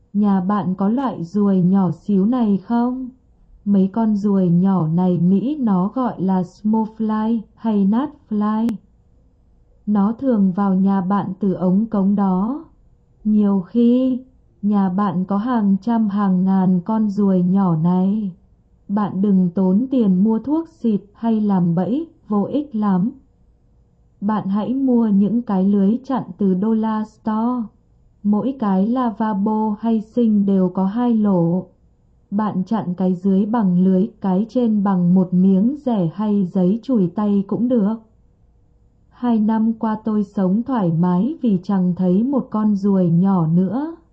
Nhà bạn có loại ruồi nhỏ xíu này không? Mấy con ruồi nhỏ này Mỹ nó gọi là small fly hay gnat fly. Nó thường vào nhà bạn từ ống cống đó. Nhiều khi, nhà bạn có hàng trăm hàng ngàn con ruồi nhỏ này. Bạn đừng tốn tiền mua thuốc xịt hay làm bẫy, vô ích lắm. Bạn hãy mua những cái lưới chặn từ Dollar Store. Mỗi cái lavabo hay sink đều có 2 lỗ. Bạn chặn cái dưới bằng lưới, cái trên bằng một miếng rẻ hay giấy chùi tay cũng được. 2 năm qua tôi sống thoải mái vì chẳng thấy một con ruồi nhỏ nữa.